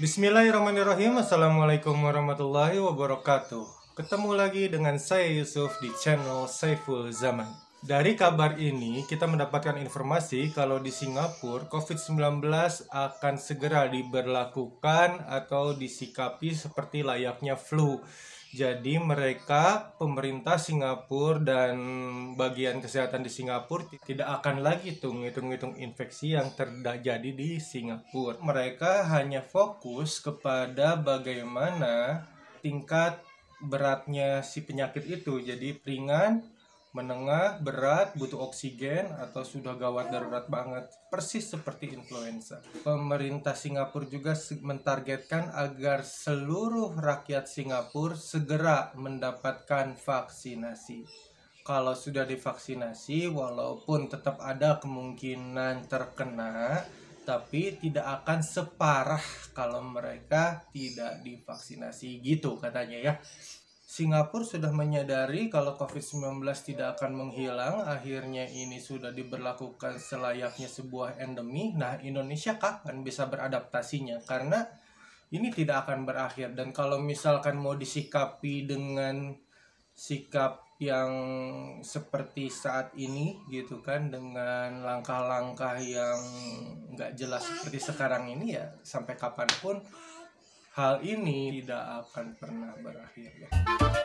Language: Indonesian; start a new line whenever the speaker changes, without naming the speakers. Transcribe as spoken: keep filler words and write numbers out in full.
Bismillahirrahmanirrahim. Assalamualaikum warahmatullahi wabarakatuh. Ketemu lagi dengan saya Yusuf di channel Saiful Zaman. Dari kabar ini kita mendapatkan informasi kalau di Singapura covid sembilan belas akan segera diberlakukan atau disikapi seperti layaknya flu. Jadi mereka, pemerintah Singapura dan bagian kesehatan di Singapura tidak akan lagi tuh ngitung-ngitung infeksi yang terjadi di Singapura. Mereka hanya fokus kepada bagaimana tingkat beratnya si penyakit itu. Jadi ringan, menengah, berat, butuh oksigen, atau sudah gawat darurat banget, persis seperti influenza. Pemerintah Singapura juga mentargetkan agar seluruh rakyat Singapura segera mendapatkan vaksinasi. Kalau sudah divaksinasi, walaupun tetap ada kemungkinan terkena, tapi tidak akan separah kalau mereka tidak divaksinasi, gitu katanya ya. Singapura sudah menyadari kalau covid sembilan belas tidak akan menghilang, akhirnya ini sudah diberlakukan selayaknya sebuah endemi. Nah, Indonesia kapan bisa beradaptasinya? Karena ini tidak akan berakhir. Dan kalau misalkan mau disikapi dengan sikap yang seperti saat ini gitu kan, dengan langkah-langkah yang nggak jelas seperti sekarang ini, ya sampai kapanpun hal ini tidak akan pernah berakhir ya.